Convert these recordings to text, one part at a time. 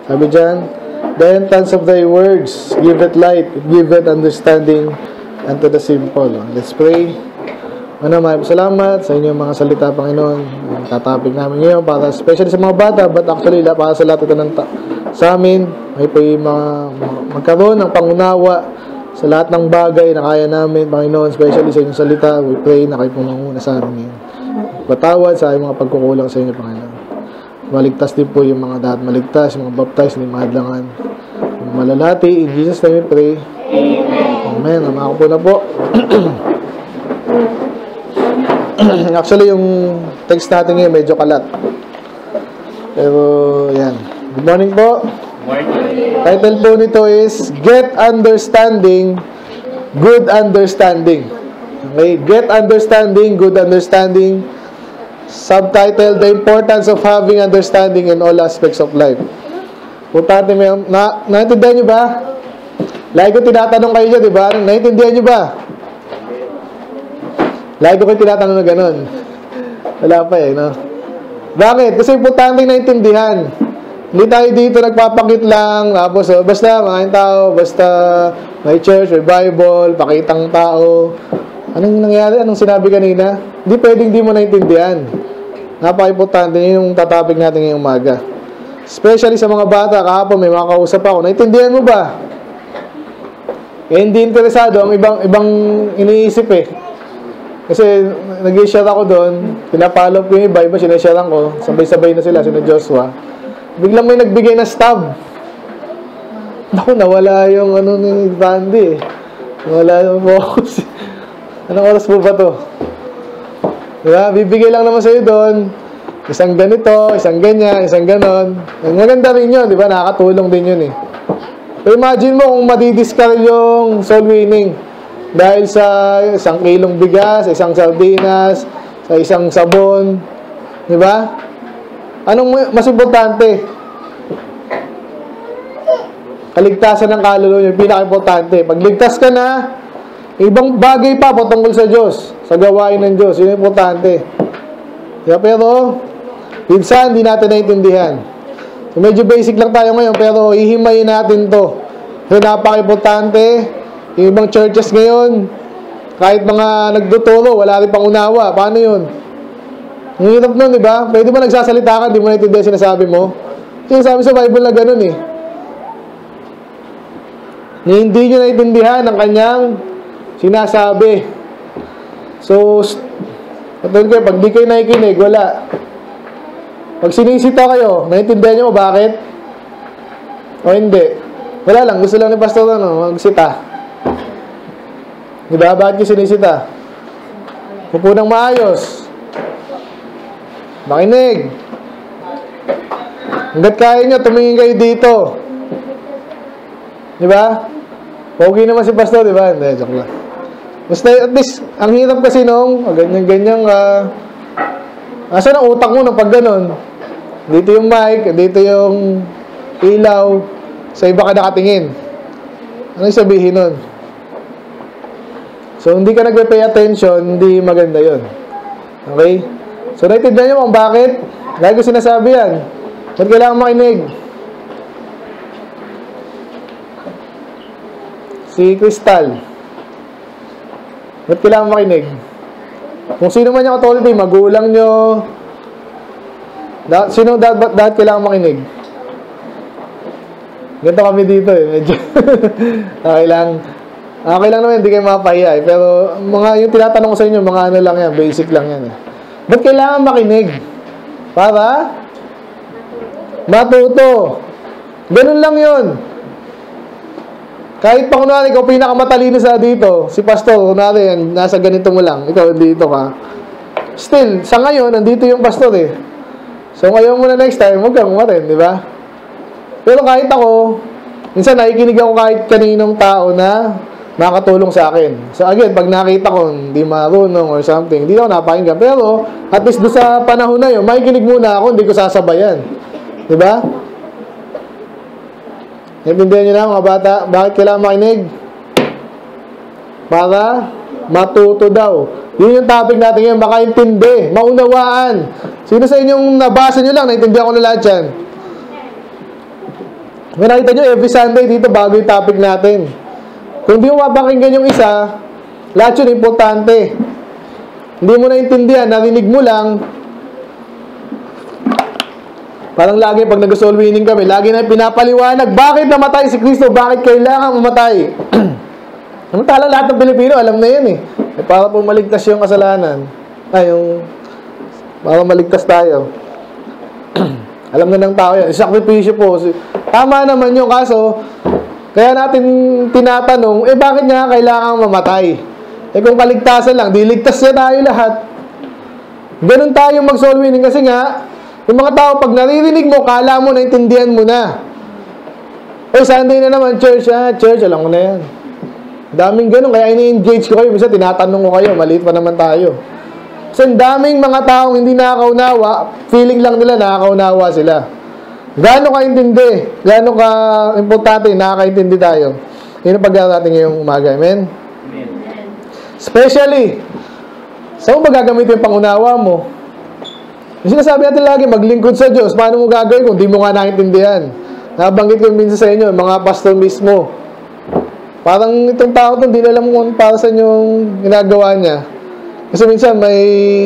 Sabi dyan, the entrance of thy words, give it light, give it understanding unto the simple. Let's pray. Maraming salamat sa inyong mga salita, Panginoon. Ang tatapik namin ngayon, para especially sa mga bata, but actually, para sa lahat ito sa amin, may po yung magkaroon ng pangunawa sa lahat ng bagay na kaya namin, Panginoon, especially sa inyong salita. We pray na kayo po nanguna sa amin ngayon. Patawad sa mga pagkukulang sa inyo, Panginoon. Maligtas din po yung mga dapat maligtas, yung mga baptize, yung mahadlangan, yung malalati. In Jesus' name we pray. Amen. Amako po na po. Actually, yung text natin ngayon medyo kalat. Pero, yan. Good morning po. Title po nito is Get Understanding, Good Understanding. Okay? Get Understanding, Good Understanding. Subtitle, The Importance of Having Understanding in All Aspects of Life. Punta natin, naintindihan nyo ba? Lagi ko tinatanong kayo dyan, di ba? Naintindihan nyo ba? Lagi ko kayo tinatanong na ganun. Wala pa eh, no? Bakit? Kasi importante naintindihan. Hindi tayo dito nagpapakit lang, tapos basta mga tao, basta may church, may Bible, pakitang tao. Anong nangyari? Anong sinabi kanina? Hindi pwedeng di mo naintindihan. Napaka-importante yun yung tatapik natin ngayong umaga. Especially sa mga bata, kahapon may mga kausap ako. Naintindihan mo ba? Eh, hindi interesado ang ibang iniisip eh. Kasi nag-share ako doon, pinapollow ko yung iba sinasharean ko, sabay-sabay na sila, sina Joshua. Biglang may nagbigay na stab. Naku, nawala yung ano ni Randy eh. Nawala yung focus. Anong oras po ba to? Diba? Bibigay lang naman sa'yo doon. Isang ganito, isang ganyan, isang ganon. Maganda rin yun, di ba? Nakakatulong din yun eh. So imagine mo kung madidiscard yung soul winning. Dahil sa isang kilong bigas, isang sardinas, sa isang sabon. Di ba? Anong mas importante? Kaligtasan ng kaluluwa yung pinaka-importante. Pag ligtas ka na, ibang bagay pa patungkol sa Diyos, sa gawain ng Diyos. Yun yung importante. Yeah, pero, minsan, hindi natin naintindihan. So, medyo basic lang tayo ngayon, pero ihimayin natin to. So, napaka-importante. Yung ibang churches ngayon, kahit mga nagtuturo, wala rin pang unawa. Paano yun? Ang hirap nun, di ba? Pwede ba nagsasalita ka, di mo naintindihan sinasabi mo? Sinasabi sa Bible na ganun eh. Hindi nyo naintindihan ang kanyang sinasabi. So, patuloy kayo, pag di kayo nakikinig, wala. Pag sinisita kayo, naintindihan nyo bakit? O hindi? Wala lang, gusto lang ni pastor magsita. Diba? Bakit kayo sinisita? Upo ng maayos. Makinig. Hanggat kaya nyo, tumingin kayo dito. Diba? Pogi naman si pastor, diba? Hindi, joke lang. Basta at least, ang hirap kasi nung ganyan-ganyan asan ang utak mo nung pag ganun? Dito yung mic, dito yung ilaw, sa iba ka nakatingin. Ano yung sabihin nun? So, hindi ka nagpe-pay attention, hindi maganda yun. Okay? So, naintindihan nyo kung bakit? Lagi ko sinasabi yan. Ba't kailangan makinig? Si Crystal. Ba't kailangan makinig? Kung sino man yung authority, magulang nyo, sino dapat kailangan makinig? Ganito kami dito eh. Medyo okay lang naman, hindi kayo mapahiya eh. Pero yung tinatanong ko sa inyo, mga ano lang yan, basic lang yan eh. Ba't kailangan makinig? Para matuto. Ganun lang yun. Kahit pa kunwari, ikaw pinakamatalino sa dito, si pastor, kunwari, nasa ganito mo lang, ikaw dito ka. Still, sa ngayon, nandito yung pastor eh. So ngayon muna next time, huwag kang umatin, di ba? Pero kahit ako, minsan nakikinig ako kahit kaninong tao na nakatulong sa akin. So again, pag nakita ko hindi marunong or something, hindi ako napakinggan. Pero at least doon sa panahon na yun, makikinig muna ako, hindi ko sasabayan. Diba? Naintindihan nyo na mga bata, bakit kailangan makinig? Para matuto daw. Yun yung topic natin ngayon, makaintindi, maunawaan. Sino sa inyong nabasa nyo lang, naintindihan ko na lahat yan? May nakita nyo, every Sunday dito, bago yung topic natin. Kung di mo mapakinggan yung isa, lahat yun importante. Hindi mo naintindihan, narinig mo lang. Parang lagi pag nag-soul winning kami, lagi na pinapaliwanag, bakit namatay si Kristo? Bakit kailangan mamatay? Samantala lahat ng Pilipino, alam na yan eh. Para po maligtas yung kasalanan. Para maligtas tayo. Alam na ng tao yan. Sakripisyo po. Tama naman yung kaso, kaya natin tinatanong, bakit nga kailangan mamatay? Kung kaligtasan lang, diligtas na tayo lahat. Ganun tayo mag-soul winning kasi nga, yung mga tao, pag naririnig mo, kala mo, naintindihan mo na. Sunday na naman, church, church, alam ko na yan. Daming ganun, kaya ini-engage ko kayo. Minsan, tinatanong ko kayo, maliit pa naman tayo. So, daming mga taong hindi nakakaunawa, feeling lang nila nakakaunawa sila. Gaano ka-intindi, gaano ka-importante, nakaka-intindi tayo. Yun ang pag-aaral natin ngayong umaga. Amen? Amen. Especially, saan mo magagamit yung pangunawa mo? Yung sinasabi natin lagi, maglingkod sa Diyos. Paano mo gagawin kung di mo nga naintindihan? Nabanggit ko minsan sa inyo, mga pastor mismo. Parang itong tao to, hindi na alam kung para sa inyong ginagawa niya. Kasi minsan may,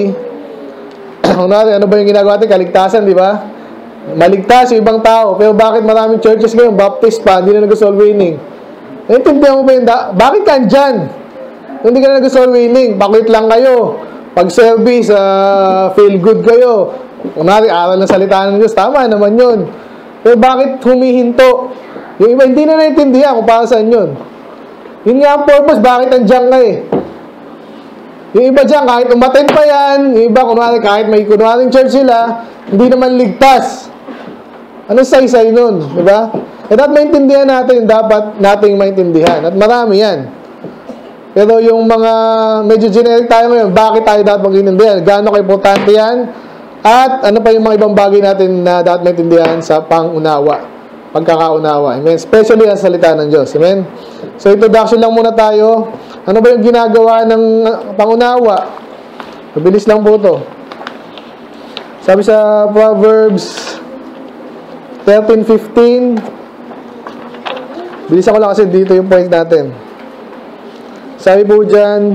ano ba yung ginagawa natin? Kaligtasan, di ba? Maligtas yung ibang tao. Pero bakit maraming churches ngayon, baptist pa, hindi na nag-soul winning? Naintindihan mo ba yun? Bakit ka dyan? Hindi ka na nag-soul winning. Pakit lang kayo. Pag-service, feel good kayo. Kunwari, aral ng salita ng Diyos. Tama naman yun. Pero bakit humihinto? Yung iba, hindi na naintindihan kung para saan yun. Yun nga ang purpose, bakit nandiyan ka eh. Yung iba dyan, kahit umaten pa yan, yung iba, kunwari, kahit may kunwaring church sila, hindi naman ligtas. Anong say-say nun? Diba? Dapat maintindihan natin, dapat nating maintindihan. At marami yan. Pero yung mga medyo generic tayo ngayon, bakit tayo dapat mag-intindihan? Gaano ka-importante yan? At ano pa yung mga ibang bagay natin na dapat maintindihan sa pangunawa, pagkakaunawa. Amen? Especially ang salita ng Diyos. Amen? So, introduction lang muna tayo. Ano ba yung ginagawa ng pangunawa? Mabilis lang po ito. Sabi sa Proverbs 13:15. Bilisan ko lang kasi dito yung point natin. Sabi po dyan,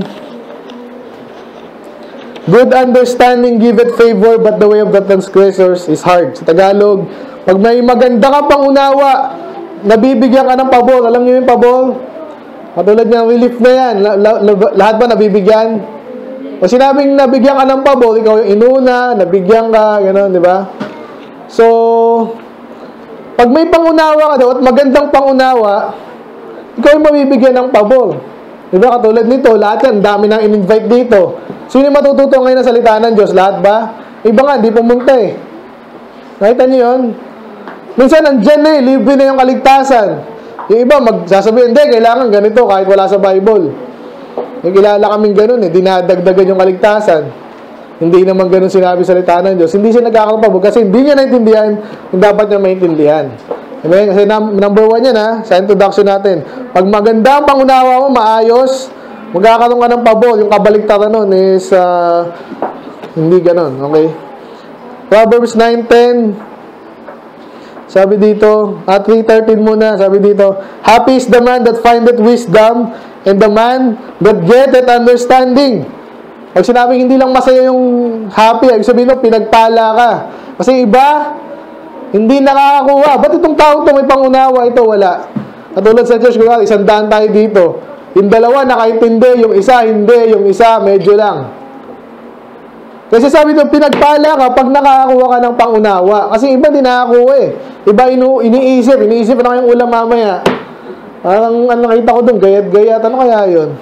good understanding giveth favor, but the way of the transgressors is hard. Sa Tagalog, pag may maganda ka pang unawa, nabibigyan ka ng pabor. Alam niyo yung pabor? Katulad ng relief na yan. Lahat ba nabibigyan? O sinabing nabigyan ka ng pabor, ikaw yung inuna, nabigyan ka, gano'n, di ba? So, pag may pangunawa ka daw at magandang pangunawa, ikaw yung mabibigyan ng pabor. Diba, katulad nito, lahat yan, dami nang in-invite dito. Sino yung matututo ngayon ng salita ng Diyos? Lahat ba? Iba nga, di pumunta eh. Nakita niyo yun? Minsan, nandyan na eh, libre na yung kaligtasan. Yung iba, magsasabihin, hindi, kailangan ganito kahit wala sa Bible. May kilala kaming ganun eh, dinadagdagan yung kaligtasan. Hindi naman ganun sinabi sa salita ng Diyos. Hindi siya nagkakapabog kasi hindi niya naintindihan kung dapat niya maintindihan. Amen? Kasi number 1 yan sa introduction natin. Pag maganda ang pangunawa mo, maayos, magkakaroon ka ng pabor. Yung kabaligtaran nun is hindi ganun. Okay? Proverbs 9:10. Sabi dito, 3:13 muna. Sabi dito, happy is the man that findeth wisdom, and the man that getteth understanding. Pag sinabing hindi lang masaya yung happy, ibig sabihin mo, pinagpala ka. Kasi iba, hindi nakakakuha. Ba't itong tao ito may pangunawa? Ito wala. Katulad sa church, 100 tayo dito. Yung dalawa nakaintindi, yung isa hindi, yung isa medyo lang. Kasi sabi ito, pinagpala ka pag nakakakuha ka ng pangunawa. Kasi iba din nakakakuha eh. Iba iniisip na yung ulam mamaya. Parang nakita ko doon, gayat-gayat. Ano kaya yun?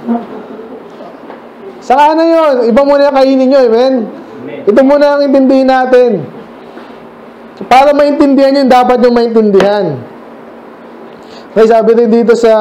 Saka na yun. Iba muna kainin nyo, amen? Ito muna ang intindihin natin. Para maintindihan yun, dapat yung maintindihan. May sabi rin dito sa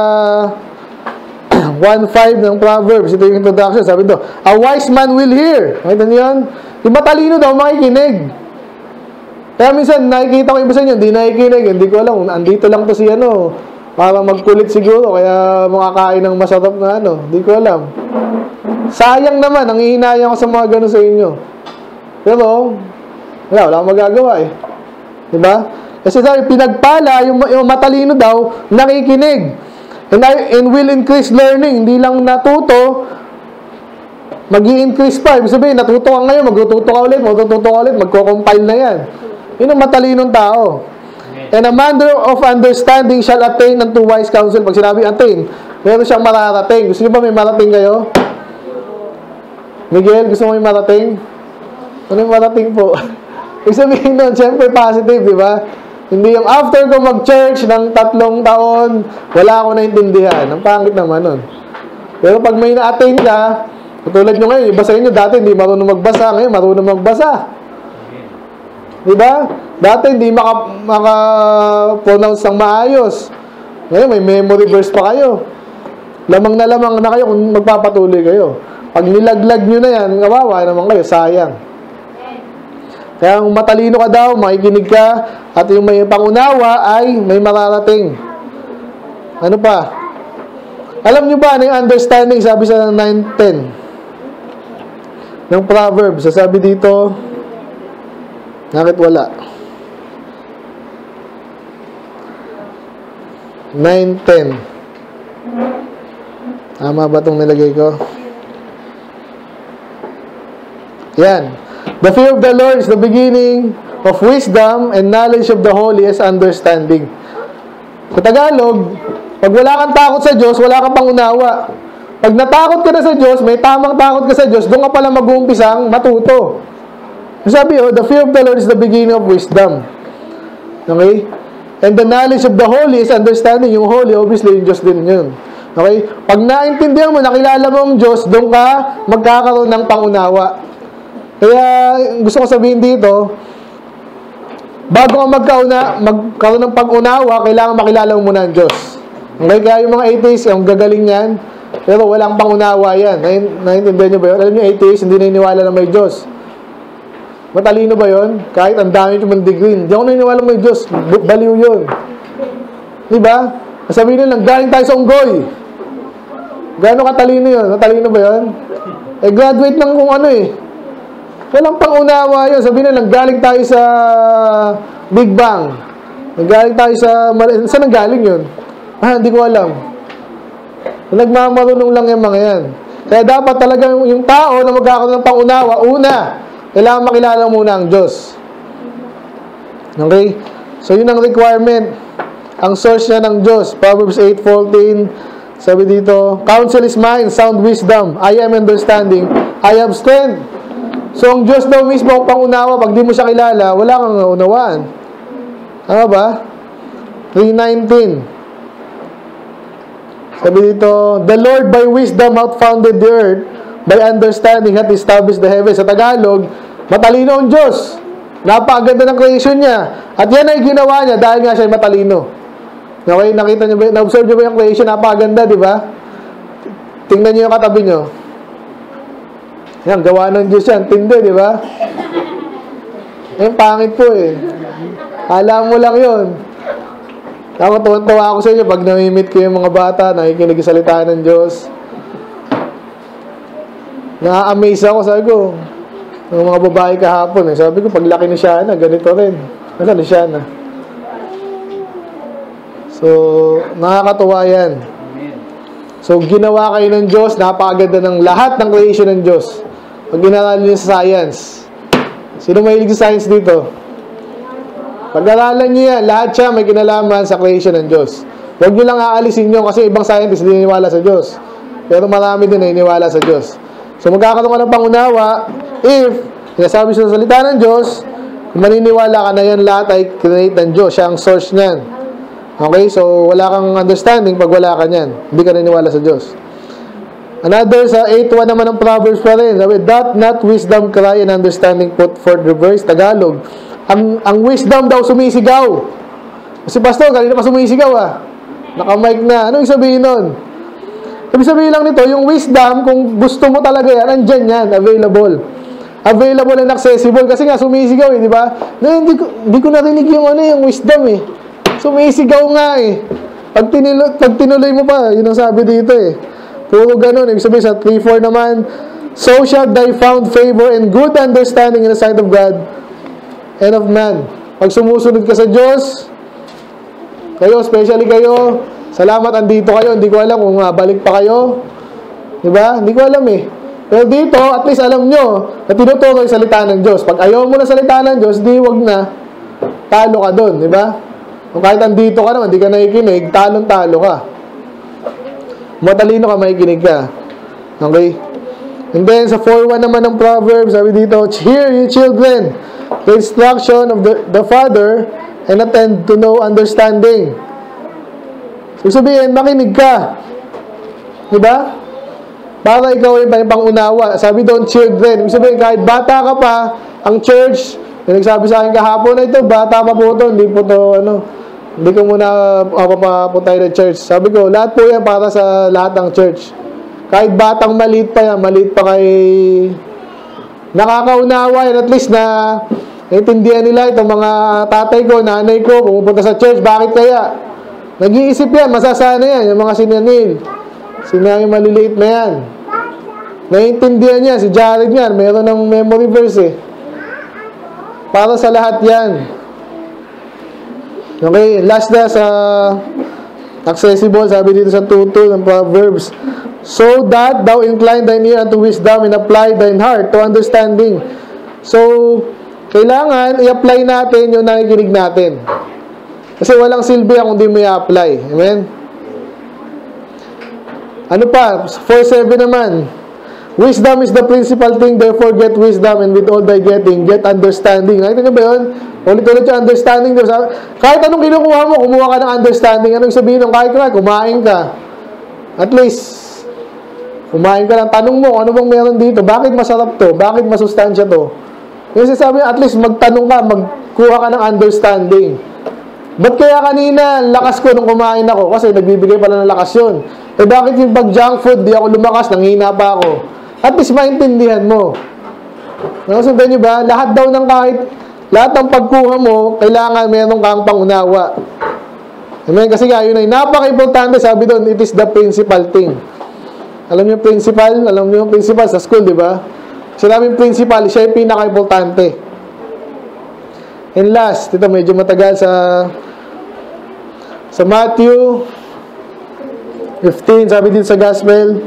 1:5 ng Proverbs, ito yung introduction, sabi ito, a wise man will hear. Nakita niyo yun? Yung matalino daw, makikinig. Kaya minsan, nakikita ko iba sa inyo, hindi nakikinig, hindi ko alam, andito lang to si para magkulit siguro, kaya makakain ng masarap na hindi ko alam. Sayang naman, ang hihinayang ko sa mga ganun sa inyo. Pero, wala akong magagawa eh. Diba? Kasi sabi, pinagpala, yung matalino daw, nakikinig. And will increase learning. Hindi lang natuto, mag-i-increase pa. Ibig sabihin, natuto ka ngayon, magtututo ka ulit, magko-compile na yan. Yun ang matalinong tao. And a man of understanding shall attain unto wise counsel. Pag sinabi attain, meron siyang mararating. Gusto niyo ba may marating kayo? Miguel, gusto mo may marating? Ano yung marating po? Ibig sabihin nun, siyempre positive, di ba? Hindi yung after ko mag-church ng 3 taon, wala ako naintindihan. Ang pangit naman nun. Pero pag may na-attain ka, katulad nyo ngayon, iba sa inyo, dati hindi marunong magbasa, ngayon marunong magbasa. Di ba? Dati hindi maka-pronounce ng maayos. Ngayon may memory verse pa kayo. Lamang na kayo kung magpapatuloy kayo. Pag nilaglag nyo na yan, kawawa naman kayo, sayang. Kaya kung matalino ka daw, makikinig ka, at yung may pangunawa ay may mararating. Ano pa? Alam nyo ba na yung understanding, sabi sa 9:10 ng Proverbs, sabi dito, bakit wala? 9:10. Tama ba itong nilagay ko? Yan. The fear of the Lord is the beginning of wisdom, and knowledge of the holy is understanding. Sa Tagalog, pag wala kang takot sa Diyos, wala kang pangunawa. Pag natakot ka na sa Diyos, may tamang takot ka sa Diyos, doon ka pala mag-uumpisang matuto. Sabi, the fear of the Lord is the beginning of wisdom. Okay? And the knowledge of the holy is understanding. Yung holy, obviously, yung Diyos din yun. Okay? Pag naintindihan mo, nakilala mo ang Diyos, doon ka magkakaroon ng pangunawa. Kaya, gusto ko sabihin dito, bago ka magkaroon ng pag-unawa, kailangan makilala mo muna ang Diyos. Okay? Kaya yung mga atheists, yung gagaling yan, pero walang pangunawa yan. Naintindihan nyo ba yun? Alam nyo, atheists, hindi naniniwala na may Diyos. Matalino ba yun? Kahit ang dami nyo mang degree. Hindi ako naniniwala may Diyos. Baliw yun. Diba? Sabihin nyo lang, galing tayo sa unggoy. Gano'ng katalino yun? Matalino ba yun? Graduate lang kung ano eh. Walang pangunawa yun. Sabihin nyo lang, galing tayo sa Big Bang. Galing tayo sa... Saan ang galing yun? Hindi ko alam. Nagmamarunong lang yung mga yan. Kaya dapat talaga yung tao na magkakaroon ng pangunawa, una, kailangan makilala muna ang Diyos. Okay? So, yun ang requirement. Ang source niya ng Diyos. Proverbs 8:14. Sabi dito, counsel is mine, sound wisdom. I am understanding. I have strength. So, ang Diyos daw mismo ang pangunawa. Pag di mo siya kilala, wala kang unawaan. Tama ba? 3:19. Sabi dito, the Lord by wisdom hath founded the earth, by understanding hath established the heavens. Sa Tagalog, matalino ang Diyos. Napakaganda ng creation niya. At yan ay ginawa niya dahil nga siya ay matalino. Okay, nakita niyo ba? Na-observe niyo ba yung creation? Napakaganda, di ba? Tingnan niyo yung katabi niyo. Yan, gawa ng Diyos yan. Tindi, di ba? Yung pangit po eh. Alam mo lang yun. Ako, tuwan-tuwa ako sa inyo pag namimit ko yung mga bata, nakikinig sa salita ng Diyos. Na-amaze ako, sabi ko, ng mga babae kahapon. Sabi ko, paglaki ni Shana, ganito rin. Ano ni Shana? So, nakakatuwa yan. So, ginawa kayo ng Diyos, napakaganda ng lahat ng creation ng Diyos. Pag ginaralan niyo sa science. Sino mahilig sa science dito? Pag-aralan niyo yan, lahat siya may kinalaman sa creation ng Diyos. Huwag niyo lang aalisin niyo kasi ibang scientists hindi naniniwala sa Diyos. Pero marami din naniniwala sa Diyos. So, magkakaroon ka ng pangunawa if, sinasabi sa salita ng Diyos, maniniwala ka na yan lahat ay create ng Diyos. Siya ang source niyan. Okay? So, wala kang understanding pag wala ka niyan. Hindi ka naniniwala sa Diyos. Another, sa 8:1 naman ng Proverbs pa rin. Sabi, that not wisdom cry and understanding put forth the verse. Tagalog. Ang wisdom daw sumisigaw. Kasi pastor, kanina pa sumisigaw Naka-mic na. Anong sabihin nun? Ibig sabihin lang nito, yung wisdom, kung gusto mo talaga yan, andyan yan, available. Available and accessible. Kasi nga, sumisigaw di ba? Hindi ko narinig yung wisdom Sumisigaw nga Pag tinuloy mo pa, yun ang sabi dito Puro ganun. Ibig sabihin sa 3:4 naman, so shall thy found favor and good understanding in the sight of God and of man. Pag sumusunod ka sa Diyos, kayo, especially kayo, salamat andito kayo. Hindi ko alam kung balik pa kayo. Diba? Hindi ko alam eh. Pero dito, at least alam nyo na tinuturo yung salita ng Diyos. Pag ayaw mo na salita ng Diyos, di wag na. Talo ka doon, diba? Kung kahit andito ka naman, di ka nakikinig, talong-talo ka. Matalino ka, makikinig ka. Okay? And then, sa 4:1 naman ng Proverbs, sabi dito, hear ye children, the instruction of the father, and attend to know understanding. So, sabihin, makinig ka. Diba? Para ikaw ay may pangunawa. Sabi doon, children. Ibig sabihin, kahit bata ka pa, ang church, yung nagsabi sa akin kahapon na ito, bata pa po ito, hindi po ito, hindi ko muna papapunta ng church. Sabi ko, lahat po yan para sa lahat ng church. Kahit batang maliit pa yan, maliit pa kay nakakaunawa yan, at least na naintindihan nila itong mga tatay ko, nanay ko, pumupunta sa church, bakit kaya? Nag-iisip yan, masasana yan, yung mga sinanil. Sinang maliliit na yan. Naiintindihan niya, si Jared yan, mayroon ng memory verse eh. Para sa lahat yan. Okay, last na sa accessible, sabi dito sa 2:2 ng Proverbs. So that thou incline thine ear unto wisdom and apply thine heart to understanding. So, kailangan i-apply natin yung nakikinig natin. Kasi walang silbi kung di mo i-apply. Amen? Ano pa? 4:7 naman. Wisdom is the principal thing, therefore get wisdom, and with all thy getting, get understanding. Nakita nyo ba yun? Ulit-ulit yung understanding. Kahit anong kinukuha mo, kumuha ka ng understanding. Anong sabihin ng kahit kumain ka? At least, kumain ka lang. Tanong mo, ano bang meron dito? Bakit masarap to? Bakit masustansya to? Yung sasabi, at least magtanong ka, magkuha ka ng understanding. Ba't kaya kanina, lakas ko nung kumain ako? Kasi nagbibigay pala ng lakas yun. Eh bakit yung pag junk food, di ako lumakas, nanghina pa ako? At least maintindihan mo. Nasundan nyo ba? Lahat daw ng lahat ng pagkuha mo, kailangan meron kang pangunawa. Amen? Kasi nga, yun ay napaka-importante. Sabi doon, it is the principal thing. Alam niyo principal? Alam niyo yung principal sa school, di ba? Sinabing principal, siya yung pinaka-importante. And last, ito medyo matagal sa Matthew 15, sabi din sa Gospel,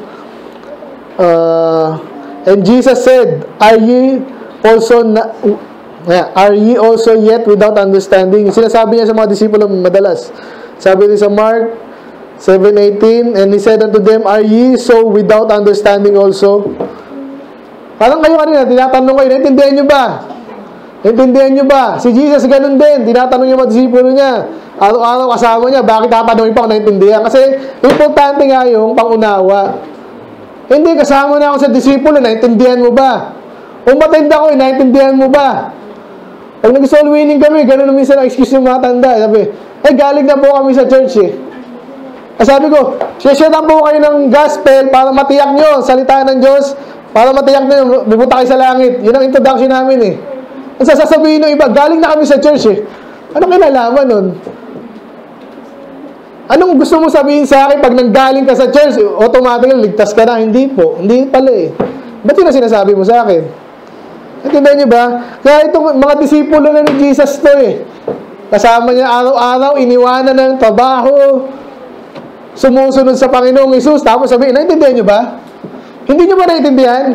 and Jesus said, Are ye also yet without understanding? Sinasabi niya sa mga disipulo madalas. Sabi din sa Mark 7:18, and he said unto them, Are ye so without understanding also? Parang kayo kanina, tinatanong kayo, naintindihan nyo ba? Naintindihan nyo ba? Si Jesus ganun din, tinatanong niya mga disipulo niya. Araw-araw kasama niya, bakit tatanungin pa kung naintindihan? Kasi importante nga yung pangunawa. Hindi, kasama na ako sa disipulo, naintindihan mo ba? Kung matanda ko, naintindihan mo ba? Pag nag-soul winning kami, ganun na minsan ang excuse yung mga tanda. Sabi, galing na po kami sa church eh. Sabi ko, share lang po kayo ng gospel para matiyak nyo, salita ng Diyos, para matiyak nyo, bibuta kayo sa langit. Yun ang introduction namin eh. Ang sasabihin ng iba, galing na kami sa church eh. Anong kinalaman nun? Anong gusto mo sabihin sa akin pag nanggaling ka sa church, automatically ligtas ka na? Hindi po. Hindi pala eh. Ba't yun ang sinasabi mo sa akin? Natindihan niyo ba? Kaya itong mga disipulo na ni Jesus to eh. Kasama niya araw-araw, iniwanan ng trabaho, sumusunod sa Panginoong Hesus, tapos sabihin, naintindihan niyo ba? Hindi niyo ba naintindihan?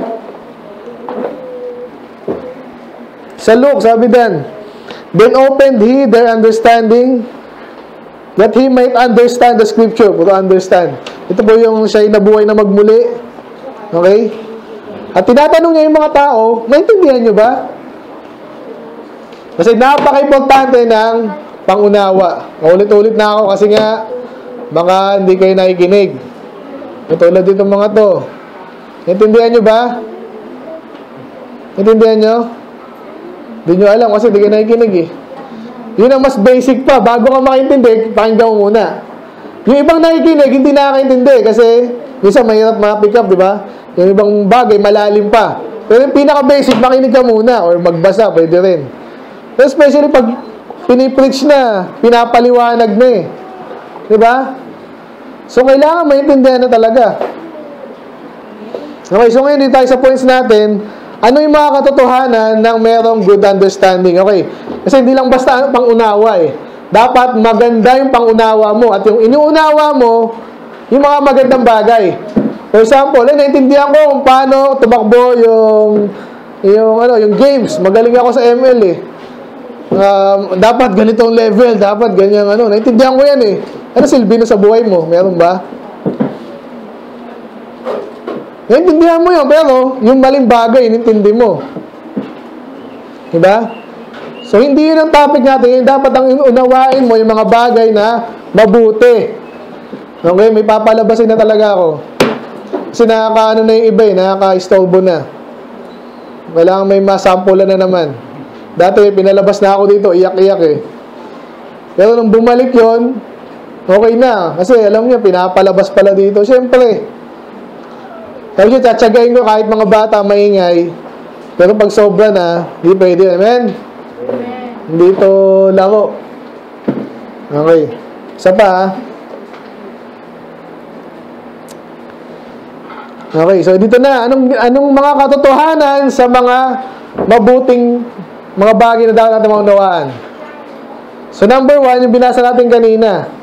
Sa Luke, sabi din, then opened he their understanding, that he might understand the scripture. Puro understand. Ito po yung siya yung nabuhay na magmuli. Okay? At tinatanong niya yung mga tao, naintindihan nyo ba? Kasi napaka-importante ng pangunawa. Ulit-ulit na ako kasi nga, baka hindi kayo nakikinig. Tulad dito mga to. Naintindihan nyo ba? Naintindihan nyo? Hindi nyo alam kasi hindi kayo nakikinig eh. Yun ang mas basic pa. Bago ka makaintindi, pakinggan mo muna. Yung ibang nakikinig, hindi nakakaintindi kasi minsan mahirap ma-pick up, di ba? Yung ibang bagay, malalim pa. Pero yung pinaka-basic, makinig ka muna or magbasa, pwede rin. Pero especially pag pinipreach na, pinapaliwanag na eh. Di ba? So, kailangan maintindihan na talaga. Okay, so ngayon dito tayo sa points natin. Ano yung mga katotohanan ng merong good understanding? Okay. Kasi hindi lang basta pangunawa eh. Dapat maganda yung pangunawa mo at yung inuunawa mo, yung mga magandang bagay. For example, naintindihan ko kung paano tumakbo yung games. Magaling ako sa ML eh. Dapat ganitong level, dapat ganyan naintindihan ko yan eh. Ano silbi na sa buhay mo? Meron ba? Naintindihan mo yun, pero yung maling bagay, inintindi mo. Diba? So, hindi yun ang topic natin. Dapat ang unawain mo yung mga bagay na mabuti. Okay? May papalabasin na talaga ako. Kasi nakaka-ano na yung iba eh. Nakaka-istolbo na. Kailangan may masampulan na naman. Dati, pinalabas na ako dito. Iyak-iyak eh. Pero nung bumalik yon, okay na. Kasi alam niya, pinapalabas pala dito. Siyempre, sabi siya, tsatsagain ko kahit mga bata maingay. Pero pag sobra na, hindi pwede. Amen? Amen. Hindi ito laro. Okay. Isa pa, okay, so dito na. Anong mga katotohanan sa mga mabuting mga bagay na dapat natin maunawaan? So number 1, yung binasa natin kanina.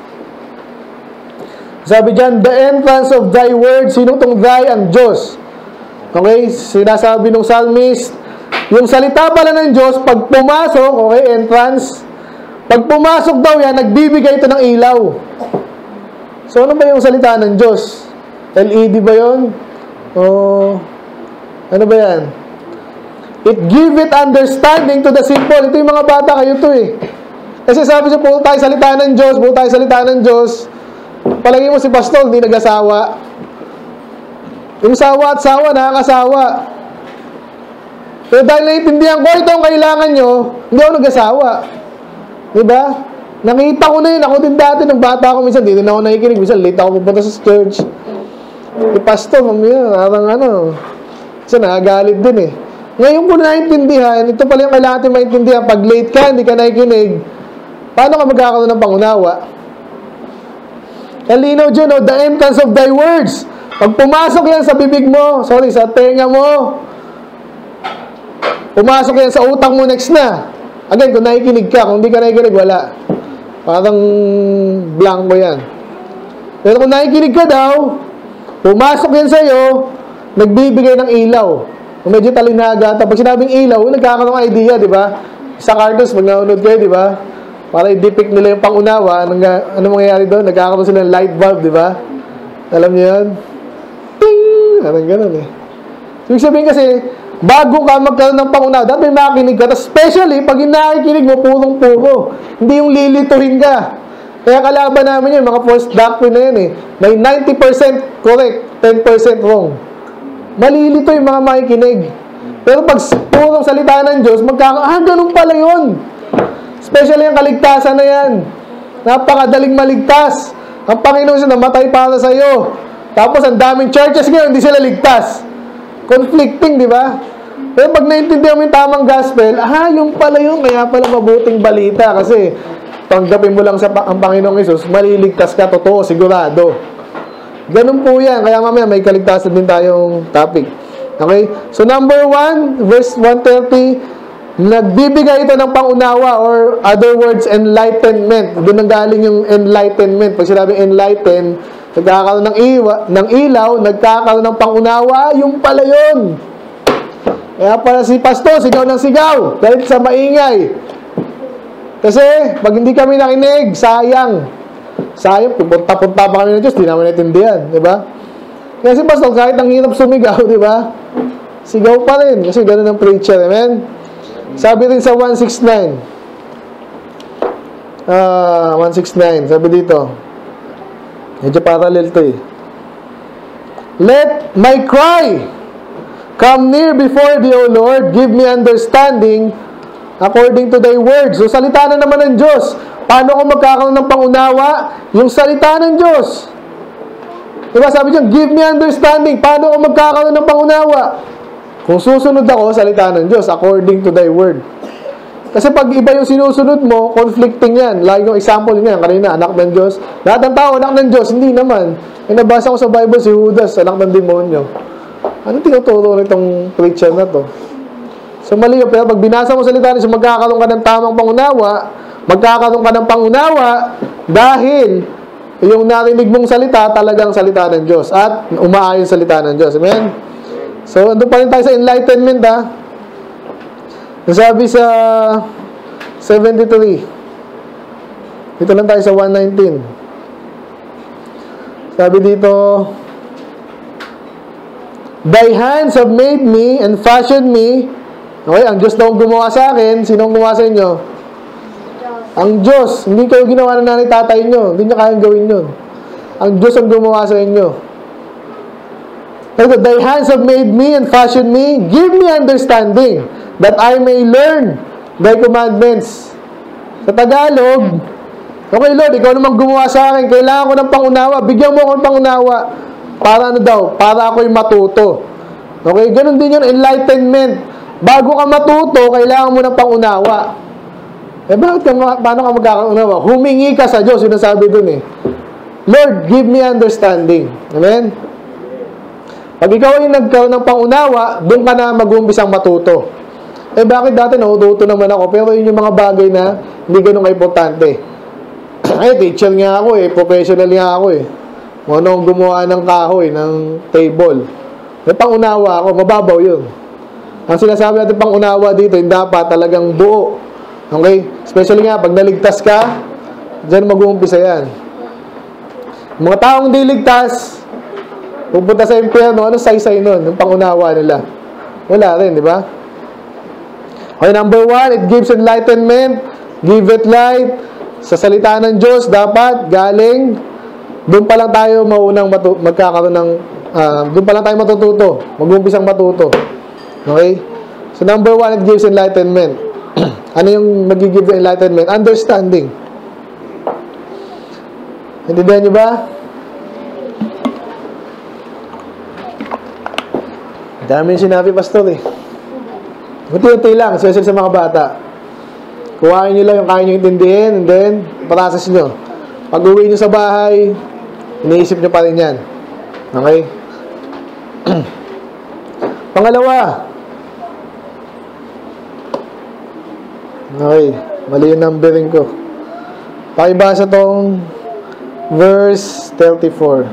Sabi dyan, the entrance of thy word, sinong tong thy? Ang Diyos. Okay, sinasabi ng psalmist, yung salita pala ng Diyos, pag pumasok, okay, entrance, pag pumasok daw yan, nagbibigay ito ng ilaw. So ano ba yung salita ng Diyos? LED ba yun? O ano ba yan? It give it understanding to the simple. Ito yung mga bata, kayo to eh. Kasi sabi siya, puro tayo salita ng Diyos, puro tayo salita ng Diyos. Palagi mo si pastor, hindi nag-asawa. Yung sawa at sawa, nakakasawa. Pero dahil naiintindihan ko, ito ang kailangan nyo, hindi ako nag-asawa. Diba? Nakita ko na yun. Ako din dati, nung bata ako, minsan, hindi din ako nakikinig. Minsan, late ako pupunta sa church. Yung pastor, parang kasi nakagalit din eh. Ngayon ko naintindihan, ito pala yung kailangan natin maintindihan. Pag late ka, hindi ka nakikinig, paano ka magkakaroon ng pangunawa? Kalinaw dyan, the entrance of thy words. Pag pumasok yan sa bibig mo, sa tenga mo, pumasok yan sa utak mo, next na. Again, kung nakikinig ka, kung hindi ka nakikinig, wala. Parang blanco yan. Pero kung nakikinig ka daw, pumasok yan sa'yo, nagbibigay ng ilaw. Kung medyo talinaga, pag sinabing ilaw, nagkakaroon ng idea, di ba? Sa cartoons, pag nanonood kayo, di ba? Para i-depict nila yung pangunawa, ano mangyayari doon? Nagkakaroon sila ng light bulb, di ba? Alam niyo yun? Ting! Parang ganun eh. So, ibig sabihin kasi, bago ka magkaroon ng pangunawa, dapat may makinig ka. Especially, pag inakikinig mo, purong-puro. Hindi yung lilituhin ka. Kaya kalaban namin yun, mga false doctrine na yun eh. May 90% correct, 10% wrong. Malilito yung mga makikinig. Pero pag purong salita ng Diyos, ganun pala yun. Especially ang kaligtasan na yan. Napakadaling maligtas. Ang Panginoon siya namatay para sa iyo. Tapos ang daming churches ngayon, hindi sila ligtas. Conflicting, di ba? Pero pag naintindihan mo yung tamang gospel, yung pala yun, kaya pala mabuting balita. Kasi tanggapin mo lang ang Panginoong Hesus, maliligtas ka, totoo, sigurado. Ganun po yan. Kaya mamaya may kaligtasan din tayong topic. Okay? So number 1, verse 130, nagbibigay ito ng pangunawa or other words, enlightenment. Doon ang galing yung enlightenment. Pag sinabing enlighten, nagkakaroon ng ilaw, nagkakaroon ng pangunawa, yung pala yun. Kaya pala si pastor, sigaw ng sigaw, dahil sa maingay. Kasi, pag hindi kami nakinig, sayang. Sayang, pupunta-punta pa kami ng Diyos, di namin natindihan, di ba? Kaya si pastor, kahit ang hirap sumigaw, di ba? Sigaw pa rin, kasi ganun ang preacher, amen? Sabi rin sa 169. 169. Sabi dito. Medyo parallel to eh. Let my cry come near before thee, O Lord. Give me understanding according to thy words. So, salita na naman ng Diyos. Paano ko magkakaroon ng pangunawa? Yung salita ng Diyos. Diba sabi dyan, give me understanding. Paano ko magkakaroon ng pangunawa? Kung susunod ako, salita ng Diyos, according to thy word. Kasi pag iba yung sinusunod mo, conflicting yan. Like yung example niya, kanina, anak ng Diyos. Lahat ng tao, anak ng Diyos. Hindi naman. Nabasa ko sa Bible si Judas, anak ng demonyo. Ano tinuturo nitong preacher na to? So mali yun. Pero pag binasa mo salita niya, so magkakaroon ka ng tamang pangunawa, magkakaroon ka ng pangunawa dahil yung narinig mong salita talagang salita ng Diyos at umaayon salita ng Diyos. Amen? So, andun pa rin tayo sa enlightenment, ha? Nasabi sa 73. Dito lang tayo sa 119. Sabi dito, Thy hands have made me and fashioned me. Okay, ang Diyos daw ang gumawa sa akin. Sino ang gumawa sa inyo? Ang Diyos. Hindi kayo ginawa ng nanay tatay nyo. Hindi nyo kayang gawin yun. Ang Diyos ang gumawa sa inyo. Thy hands have made me and fashioned me. Give me understanding, that I may learn thy commandments. Sa Tagalog, okay Lord, ikaw naman gumawa sa akin. Kailangan ko ng pangunawa. Bigyan mo ako ng pangunawa. Para ano daw? Para ako'y matuto. Okay? Ganun din yun, enlightenment. Bago ka matuto, kailangan mo ng pangunawa. Paano ka magkakaunawa? Humingi ka sa Diyos, yun ang sabi dun eh. Lord, give me understanding. Amen? Pag ikaw ay nagkaroon ng pangunawa, doon ka na mag-uumpisang matuto. Bakit dati natututo naman ako, pero yun yung mga bagay na hindi ganun ka-importante. Teacher nga ako eh, professional nga ako eh. Ano gumawa ng kahoy, ng table. May pangunawa ako, mababaw yun. Ang sinasabi natin pangunawa dito, yung dapat talagang buo. Okay? Especially nga, pag naligtas ka, dyan mag-uumpisa yan. Mga taong di ligtas, pupunta sa impyerno, ano saysay nun? Yung pangunawa nila. Wala rin, di ba? Okay, number 1, it gives enlightenment, give it light. Sa salita ng Diyos, dapat galing, doon pa lang tayo maunang magkakaroon ng, doon pa lang tayo matututo, mag-uumpisang matuto. Okay? So number 1, it gives enlightenment. Ano yung mag-give enlightenment? Understanding. Intindihan nyo ba? Dami yung sinabi, pastor eh. Unti-unti lang, especially sa mga bata. Kuhain nyo lang yung kaya nyo intindihin, and then, process nyo. Pag uwi nyo sa bahay, iniisip nyo pa rin yan. Okay? Pangalawa. Okay, mali yung numbering ko. Pakibasa tong verse 34.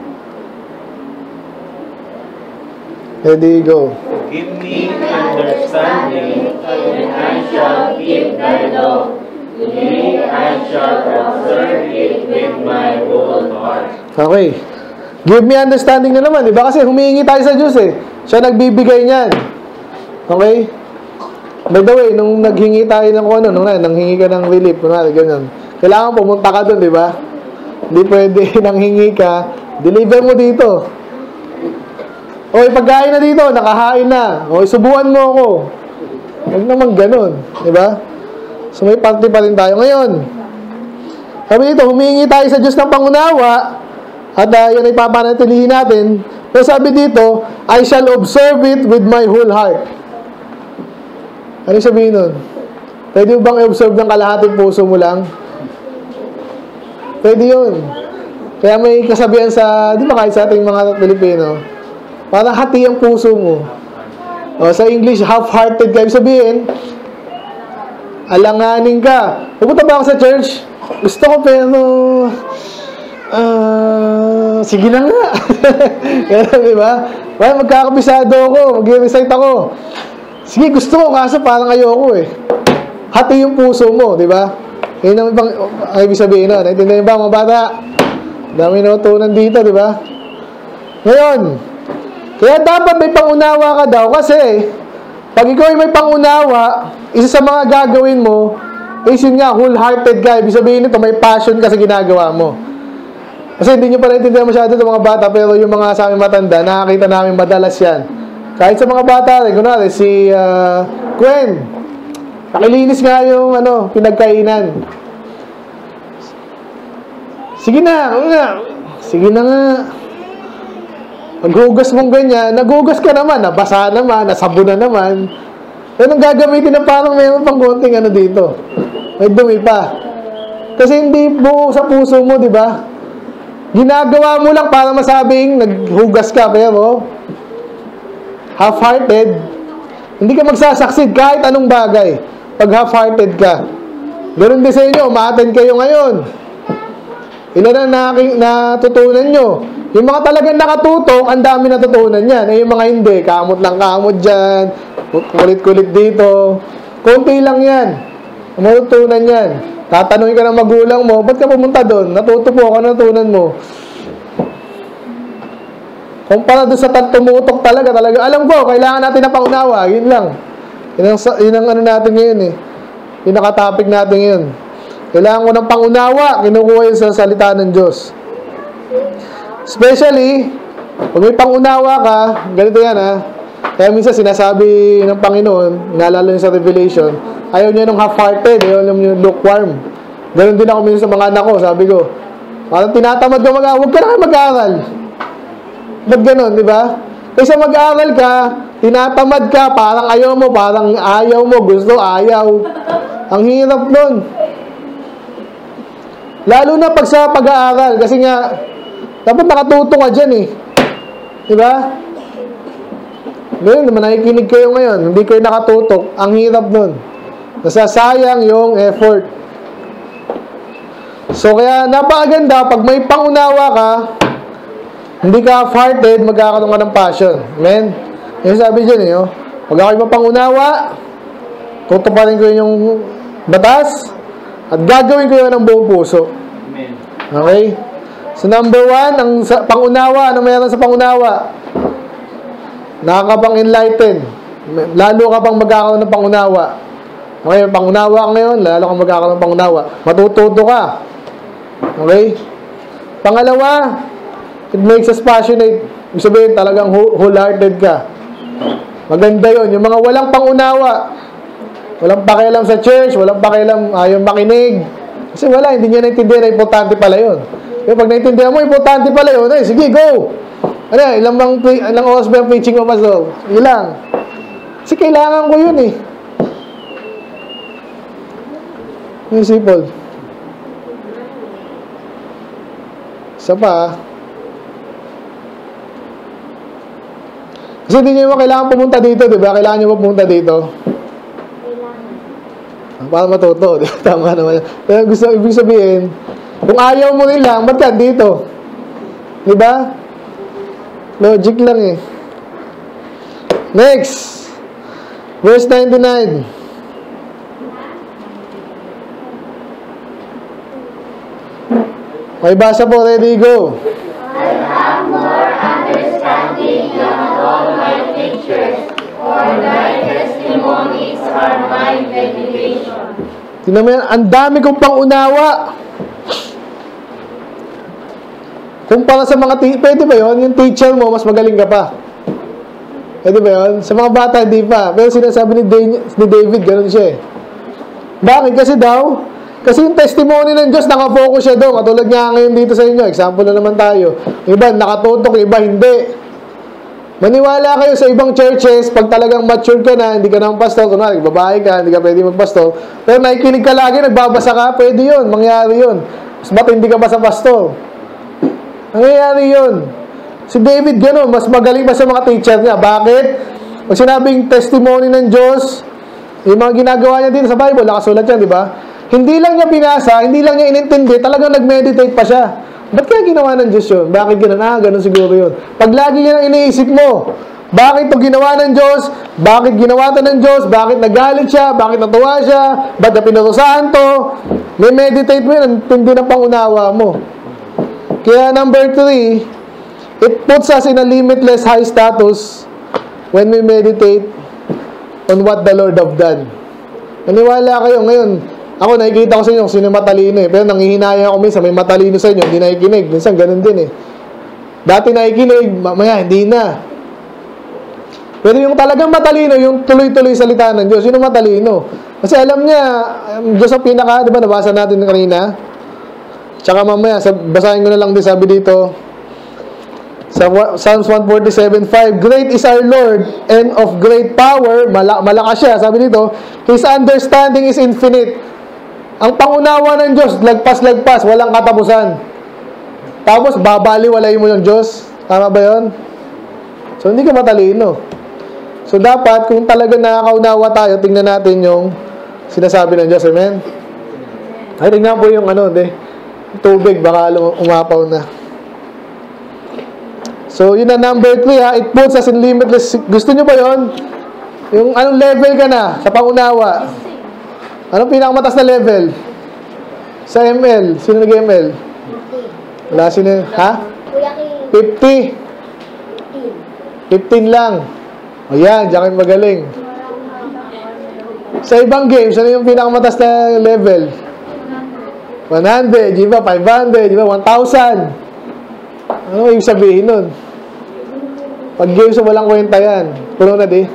Ready, go. Give me understanding, and I shall keep thy law. Yea, I shall observe it with my whole heart. Okay. Give me understanding na naman, diba? Kasi humihingi tayo sa Diyos eh. Siya nagbibigay niyan. Okay? By the way, nung naghingi tayo ng ano, nung nanghingi ka ng relief, kunwari, ganyan. Kailangan pumunta ka doon, diba? Hindi pwede nanghingi ka, deliver mo dito. O, ipagkain na dito, nakahain na. O, isubuan mo ako. Huwag naman ganun, diba? So, may party pa rin tayo. Ngayon, sabi dito, humingi tayo sa Diyos ng pangunawa, at yan ay papanatilihin natin. Pero sabi dito, I shall observe it with my whole heart. Ano sabihin nun? Pwede mo bang i-observe ng kalahating puso mo lang? Pwede yun. Kaya may kasabihan sa, di ba kahit sa ating mga Pilipino, parang hati ang puso mo. O, sa English, half-hearted ka. Ibig sabihin, alanganin ka. Pupunta ba ako sa church? Gusto ko pero, sige na nga. Kaya, di ba? Well, magkakabisado ako, mag-recite ako. Sige, gusto ko, kaso parang ayoko eh. Hati yung puso mo, di ba? Yun ang ibang, ibig sabihin na. Naintindihan ba mga bata? Dami natutunan dito, di ba? Ngayon, kaya dapat may pangunawa ka daw kasi pag ikaw ay may pangunawa, isa sa mga gagawin mo is yun nga, wholehearted ka. Ibig sabihin nito, may passion ka sa ginagawa mo. Kasi hindi nyo pa naintindihan masyado ito mga bata, pero yung mga sa aming matanda, nakakita namin madalas yan. Kahit sa mga bata rin, kunwari, si Gwen, nakilinis nga yung pinagkainan. Sige na, sige na nga. Paghugas mong ganyan, naghugas ka naman, nabasa naman, nasabon na naman. Yan ang gagamitin na parang mayroon pang konting dito. May dumi pa. Kasi hindi buo sa puso mo, di ba? Ginagawa mo lang para masabing naghugas ka, pero half-hearted, hindi ka magsasucceed kahit anong bagay. Pag half-hearted ka. Ganun din sa inyo, ma-attend kayo ngayon. Ilan na natutunan nyo? Yung mga talagang nakatutok, ang dami natutunan yan. Eh, yung mga hindi, kamot lang kamot dyan, kulit-kulit dito. Kunti lang yan. Matutunan yan. Tatanungin ka ng magulang mo, ba't ka pumunta doon? Natuto po ako, natutunan mo. Kumpara doon sa tumutok talaga. Alam ko, kailangan natin na pangunawa. Yun lang. Yun ang ano natin ngayon eh. Yung nakatopic natin ngayon. Kailangan ko ng pangunawa. Kinukuha yun sa salita ng Diyos. Especially, pag may pangunawa ka, ganito yan ha. Kaya minsan sinasabi ng Panginoon, naalala niyo sa Revelation, ayaw niya ng half-hearted, ayaw niya yung lukewarm. Ganon din ako minsan sa mga anak ko, sabi ko, parang tinatamad ko mag-aaral, huwag ka na mag-aaral. Ba't ganon, di ba? Kaysa mag-aaral ka, tinatamad ka, parang ayaw mo, gusto, ayaw. Ang hirap nun. Lalo na pag sa pag-aaral, kasi nga, dapat nakatuto ka dyan eh. Di ba? Ngayon, nakikinig kayo ngayon, hindi kayo nakatutok, ang hirap nun. Nasasayang yung effort. So, kaya napakaganda, pag may pangunawa ka, hindi ka half-hearted, magkakaroon ka ng passion. Amen? Yung sabi dyan eh, pag ako'y mapangunawa, tutuparin ko yung batas, at gagawin ko yun ng buong puso. Okay? So, number 1, ang pangunawa, ano meron sa pangunawa? Nakakapang-enlighten. Lalo ka pang magkakaroon ng pangunawa. Okay, pangunawa ka ngayon, lalo kang magkakaroon ng pangunawa. Matututo ka. Okay? Pangalawa, it makes us passionate. Ibig sabihin, talagang wholehearted ka. Maganda yun. Yung mga walang pangunawa, walang pakialam sa church, walang pakialam, ayaw makinig. Kasi wala, hindi niya naintindihan na importante pala yun. Pero pag naintindihan mo, importante pala yun, eh, sige, go! Ano, ilang oras ba yung preaching mo, Pastor? Ilang. Kasi kailangan ko yun eh. Yung simple. Isa pa, kasi hindi nyo mo kailangan pumunta dito, di ba? Kailangan nyo mo pumunta dito? Kailangan. Para matuto, di ba? Tama naman. Pero ibig sabihin, kung ayaw mo rin lang, ba't ka dito? Di ba? Logic lang eh. Next. Verse 99. May basa po, ready, go. I have more understanding than all my teachers, for thy testimonies are my meditation. Tingnan mo yan, ang dami kong pangunawa. Kumpara sa mga pwede ba yun? Yung teacher mo, mas magaling ka pa. Pwede ba yun? Sa mga bata, hindi pa. Pero sinasabi ni David, ganun siya eh. Bakit? Kasi yung testimony ng Diyos, nakafocus siya doon. Katulad nga ngayon dito sa inyo. Example na naman tayo. Iba, nakatutok. Iba, hindi. Maniwala kayo sa ibang churches, pag talagang mature ka na, hindi ka na pastor, kunwari, babae ka, hindi ka pwede magpastor. Pero nakikinig ka lagi, nagbabasa ka, pwede yun. Mangyari yun. Mas matindi ka ba sa pastor? Nangyayari yun. Si David gano'n, mas magaling pa sa mga teacher niya. Bakit? Pag sinabing testimony ng Diyos, yung mga ginagawa niya din sa Bible, nakasulat yan, di ba? Hindi lang niya binasa, hindi lang niya inintindi, talagang nag-meditate pa siya. Ba't kaya ginawa ng Diyos yun? Bakit gano'n? Gano'n siguro yun. Pag lagi niya iniisip mo, bakit ito ginawa ng Diyos? Bakit ginawa ito ng Diyos? Bakit nagalit siya? Bakit natuwa siya? Ba't na pinutusahan to? May meditate mo yun, hindi na pangunawa mo. Kaya number 3, it puts us in a limitless high status when we meditate on what the Lord have done. Naniwala kayo ngayon. Ako nakikita ko sa inyo kung sino matalino eh. Pero nanghihinaya ako minsan, may matalino sa inyo, hindi nakikinig. Minsan ganun din eh. Dati nakikinig, mamaya hindi na. Pero yung talagang matalino, yung tuloy-tuloy salita ng Diyos, yun ang matalino. Kasi alam niya, Diyos ang pinaka, di ba nabasa natin kanina? Tsaka mamaya, basahin ko na lang din sabi dito, sa Psalms 147:5, great is our Lord and of great power, malakas siya, sabi dito, His understanding is infinite. Ang pangunawa ng Diyos, lagpas-lagpas, walang katapusan. Tapos, babaliwalay mo yung Diyos. Tama ba yun? So, hindi ka matalino. So, dapat, kung talaga nakakaunawa tayo, tingnan natin yung sinasabi ng Diyos. Amen? Ay, tingnan po yung tubig, baka umapaw na. So, yun na number 3 ha. It puts us in limitless. Gusto nyo ba yun? Yung anong level ka na sa pangunawa? Anong pinakamatas na level? Sa ML. Sino nag-ML? Wala sino. Ha? 50. 15 lang. Ayan, diyan kayo magaling. Sa ibang games, ano yung pinakamatas na level? 100, di ba? 500, di ba? 1,000. Ano yung sabihin nun? Pag games walang kwenta yan. Puno na di.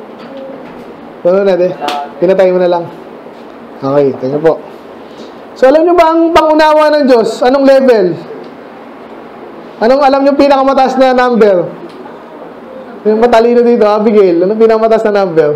Pinatay mo na lang. Okay, tingnan po. So, alam nyo ba ang pangunawa ng Diyos? Anong level? Anong alam nyo pinakamataas na number? Yung matalino dito, Abigail. Anong pinakamataas na number?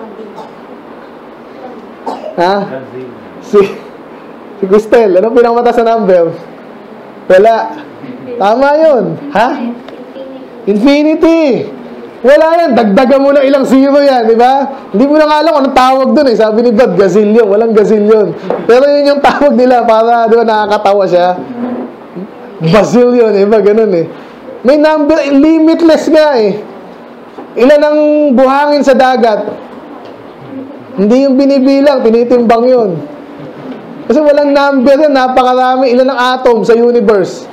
Ha? Si Gustel. Anong pinakamataas na number? Wala. Tama yun. Ha? Infinity. Wala yan. Dagdagan mo na ilang zero yan, di ba? Hindi mo na nga alam anong tawag dun eh. Sabi ni Brad, gazillion. Walang gazillion. Pero yun yung tawag nila para, di ba, nakakatawa siya. Bazillion, eh ba? Ganun eh. May number, limitless nga eh. Ilan ang buhangin sa dagat? Hindi yung binibilang, tinitimbang yun. Kasi walang number yan, napakarami. Ilan ang atom sa universe?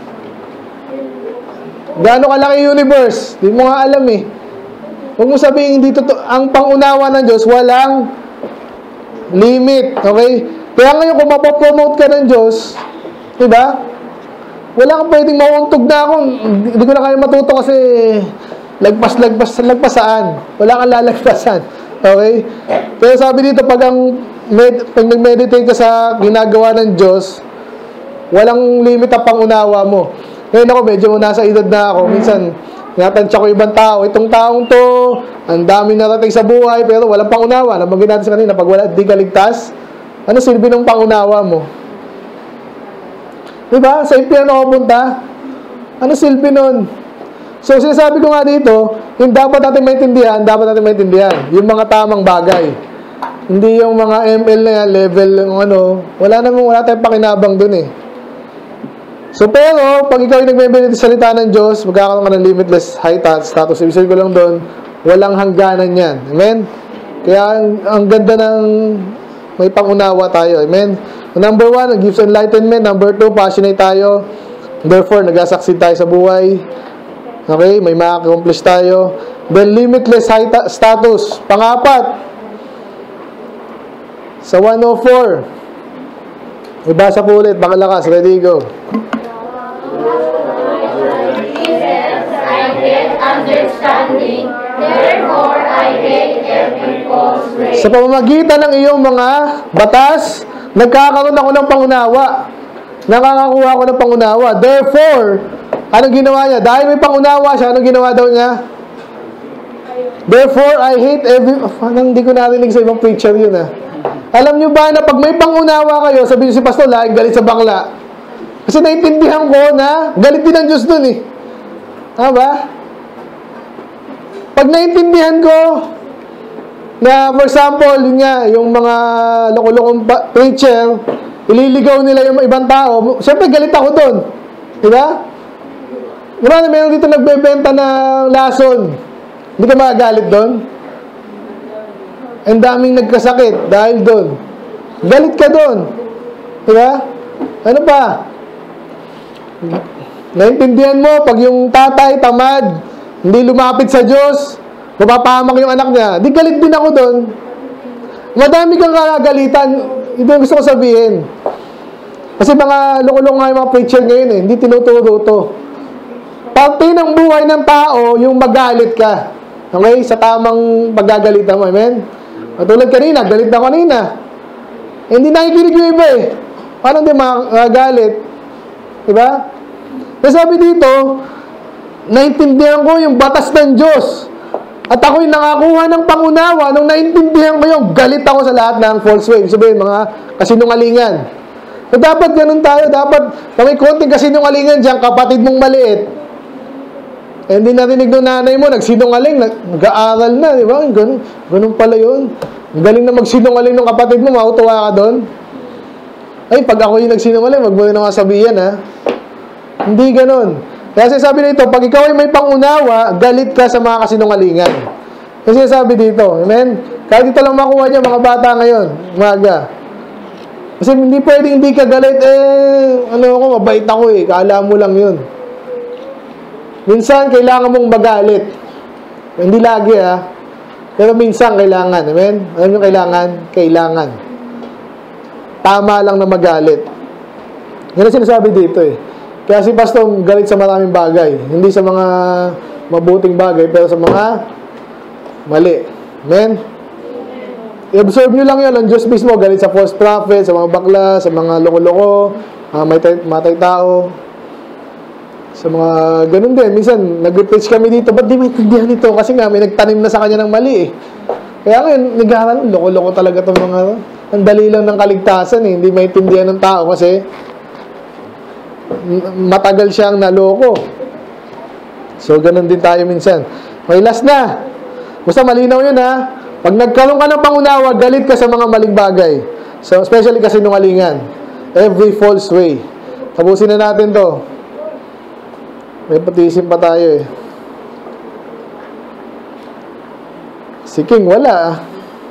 Gaano kalaki universe? Di mo nga alam eh. Huwag mo sabihin dito, ang pangunawa ng Diyos, walang limit. Okay? Kaya ngayon, kung mapopromote ka ng Diyos, diba? Wala kang pwedeng mauuntog na ako. Hindi ko na kaya matuto kasi lagpas saan? Wala kang lalagpasan. Okay? Pero sabi dito, pag nag-meditate ka sa ginagawa ng Diyos, walang limit ang pangunawa mo. Ngayon ako, medyo nasa edad na ako. Minsan, tinatansya ko ibang tao. Itong taong to, ang dami narating sa buhay, pero walang pangunawa. Nabanggit natin sa kanina, pag wala, di ka ligtas, ano silbi ng pangunawa mo? Diba? Sa impyerno ako punta. Ano silbi nun? So, sinasabi ko nga dito, yung dapat natin maintindihan, yung mga tamang bagay. Hindi yung mga ML na yan, level, wala tayong pakinabang dun eh. So, pero, pag ikaw yung nagme-meditate salita ng Diyos, magkakaroon ka ng limitless height status. Ibig ko lang doon, walang hangganan yan. Amen? Kaya, ang ganda ng may pangunawa tayo. Amen? Number 1, it gives enlightenment. Number 2, passionate tayo. Therefore, nag-succeed tayo sa buhay. Okay? May ma-accomplish tayo. Then, limitless height status. Pang-apat, sa 104, ibasa po ulit, bakalakas, ready, go. Understanding, therefore I hate every false way. Sa pamamagitan ng iyong mga batas, nagkakaroon ako ng pangunawa. Nakakakuha ako ng pangunawa. Therefore, anong ginawa niya? Dahil may pangunawa siya, anong ginawa daw niya? Therefore, I hate every... hindi ko narinig sa ibang preacher yun ah. Alam niyo ba na pag may pangunawa kayo, sabi niyo si Pastor, laging galit sa bakla. Kasi naintindihan ko na galit din ang Diyos dun eh. Tama ba? Pag naintindihan ko na, for example, yun nga, yung mga loko-lokong preacher, ililigaw nila yung ibang tao, siyempre galit ako doon. Diba? Diba, meron dito nagbebenta ng lason. Hindi ka magagalit doon? Ang daming nagkasakit dahil doon. Galit ka doon. Diba? Ano pa? Naintindihan mo, pag yung tatay tamad, hindi lumapit sa Diyos, mapapahamak yung anak niya, di galit din ako doon. Madami kang kagalitan. Ito yung gusto ko sabihin. Kasi mga loko-loko nga yung mga preacher ngayon eh, hindi tinuturo to. Parte ng buhay ng tao, yung magalit ka. Okay? Sa tamang paggagalitan mo. Amen? Matulad kanina, galit na kanina. Eh, hindi nakikinig yung iba eh. Paano hindi magalit? Diba? Kasi sabi dito, naintindihan ko yung batas ng Diyos. At ako'y nakakuha ng pangunawa nung naintindihan ko yung galit ako sa lahat ng false way. Sabihin, mga kasinungalingan. So, dapat ganun tayo. Dapat, may konting kasinungalingan dyan, kapatid mong maliit. Eh, hindi narinig ng nanay mo, nagsinungaling, nag-aaral na, di ba? Ganun pala yun. Ang galing na magsinungaling ng kapatid mo, mautuwa ka doon. Ay, pag ako yung nagsinungaling, wag mo rin naman sabihin, ha? Hindi ganun. Kaya sabi dito, pag ikaw ay may pangunawa, galit ka sa mga kasinungalingan. Kasi sabi dito, amen? Kahit ito lang makuha niya, mga bata ngayon, umaga. Kasi hindi pwedeng hindi ka galit, mabait ako eh, kala mo lang yun. Minsan, kailangan mong magalit. Hindi lagi pero minsan kailangan, amen? Alam nyo kailangan? Kailangan. Tama lang na magalit. Yan ang sinasabi dito eh. Kaya si Pastor galit sa maraming bagay. Hindi sa mga mabuting bagay, pero sa mga mali. Amen? I-observe nyo lang yun, ang Diyos mismo, galit sa false prophet, sa mga bakla, sa mga loko-loko, matay tao, sa mga ganun din. Minsan, nag-preach kami dito, ba't di maintindihan ito? Kasi nga, may nagtanim na sa kanya ng mali eh. Kaya ngayon, nag-aaral, loko-loko talaga itong mga, ang dali lang ng kaligtasan eh, hindi maintindihan ng tao kasi matagal siyang naloko. So, ganun din tayo minsan. Okay, last na. Basta malinaw yun Pag nagkaroon ka ng pangunawa, galit ka sa mga maling bagay. So, especially kasi nungalingan. Every false way. Tapusin na natin to. May patisim pa tayo eh. Si King, wala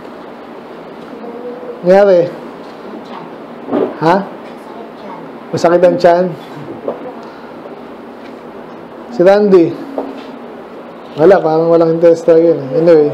Nangyari? Ha? Masakit ang tiyan? Si Randy? Wala, parang walang interest tayo yun. Anyway.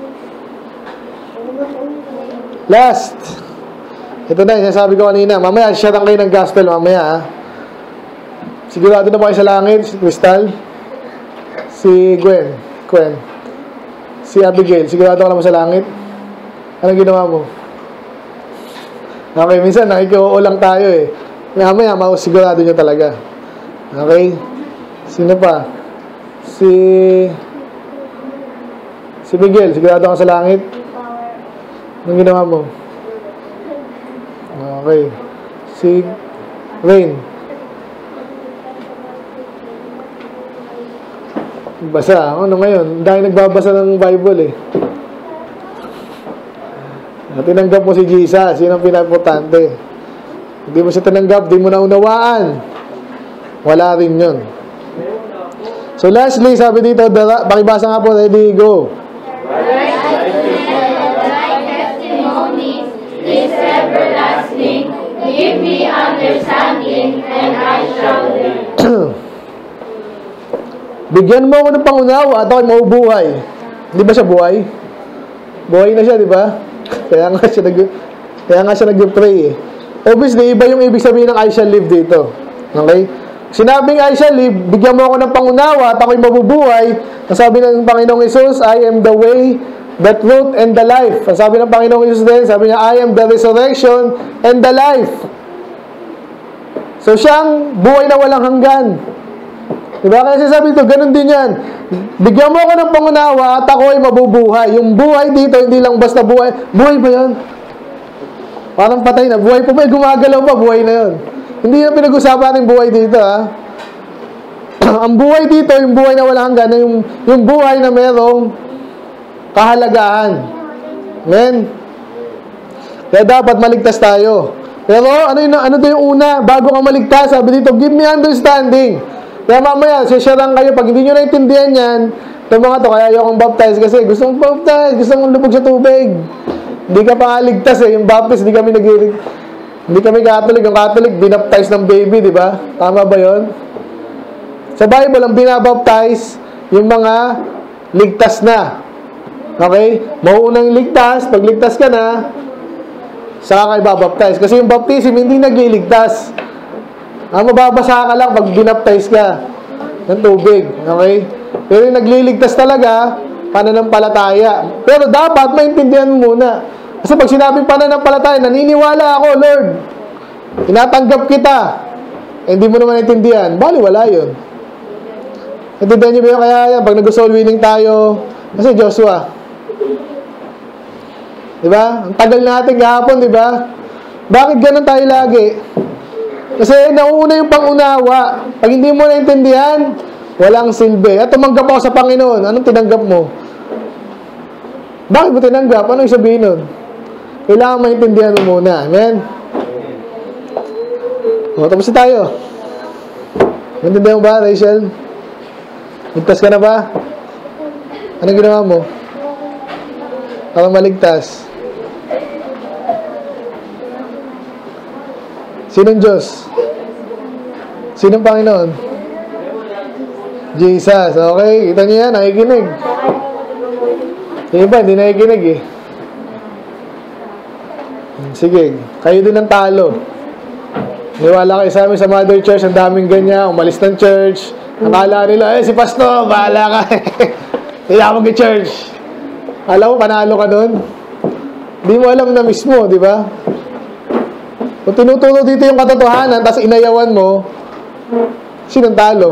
Last. Ito na, sinasabi ko kanina. Mamaya, share kayo ng gospel mamaya Sigurado na ba kayo sa langit? Si Crystal? Si Gwen? Si Abigail? Sigurado ka na ba sa langit? Anong ginawa mo? Okay, minsan nakikoo lang tayo eh. Mamaya, sigurado nyo talaga. Okay? Sino pa? Si Miguel, sigurado ka sa langit? Anong ginawa mo? Okay. Si Rain. Basa. Ano ngayon? Dahil nagbabasa ng Bible eh. Tinanggap mo si Jesus. Yun ang pinapotante. Hindi mo siya tinanggap, di mo naunawaan. Wala rin yun. So lastly, sabi dito, pakibasa nga po, ready, go. Is everlasting. Give me understanding, and I shall live. Bigyan mo ako ng pangunawa at ako'y mabubuhay. Hindi ba siya buhay? Buhay na siya, di ba? Kaya nga siya nag-pray eh. Obviously, iba yung ibig sabihin ng I shall live dito. Okay? Sinabing I shall live, bigyan mo ako ng pangunawa at ako'y mabubuhay. Ang sabi ng Panginoong Hesus, I am the way, the truth, and the life. Ang sabi ng Panginoong Hesus din, sabi niya, I am the resurrection and the life. So, siyang buhay na walang hanggan. Diba? Kaya sabi ito, ganun din yan. Bigyan mo ako ng pangunawa at ako ay mabubuhay. Yung buhay dito, hindi lang basta buhay. Buhay ba yan? Parang patay na. Buhay pa ba? Gumagalaw pa, buhay na yun. Hindi na pinag-usapan ng buhay dito, Ang buhay dito, yung buhay na walang hanggan, yung buhay na merong kahalagahan. Amen? Kaya dapat maligtas tayo. Pero ano yung una? Bago ka maligtas, sabi dito, give me understanding. Kaya mamaya, sisyaran kayo. Pag hindi nyo naintindihan yan, itong mga to, kaya ayokong baptize kasi gusto mong baptize, gusto mong lubog sa tubig. Hindi ka pa ligtas eh. Yung baptize, hindi kami Catholic. Yung Catholic, binaptize ng baby, di ba? Tama ba yon? Sa Bible, ang binabaptize, yung mga ligtas na. Okay? Mauunang ligtas, pag ligtas ka na, saka kayo babaptize. Kasi yung baptism, hindi nagliligtas. Mababasa ka lang pag binaptize ka ng tubig. Okay? Pero yung nagliligtas talaga, pananampalataya. Pero dapat maintindihan mo muna. Kasi pag sinabing pananampalataya, naniniwala ako, Lord. Tinatanggap kita. Hindi mo naman naintindihan. Bali, wala yun. Naintindihan niyo ba yun? Kaya yan, pag nag-soul winning tayo, kasi Joshua. Diba? Ang tagal natin kahapon, diba? Bakit ganun tayo lagi? Kasi nauuna yung pangunawa. Pag hindi mo naintindihan, Walang silbi. At tumanggap ako sa Panginoon. Anong tinanggap mo? Bakit mo tinanggap? Anong sabihin nun? Kailangan maintindihan mo muna. Amen? O, tapos na tayo. Maintindihan mo ba, Rachel? Ligtas ka na ba? Anong ginawa mo? Para maligtas. Sinong Diyos? Sinong Panginoon? Jesus. Okay, kita niyo yan, nakikinig. Yung iba, hindi nakikinig eh. Sige, kayo din ang talo. Niwala kayo sa amin sa Mother Church, ang daming ganyan, umalis ng church. Akala nila, si Pastor, bahala ka. Hindi ako mag-church. Alam mo, panalo ka nun. Hindi mo alam na mismo, di ba? Kung tinuturo dito yung katotohanan, tapos inayawan mo, sinong talo?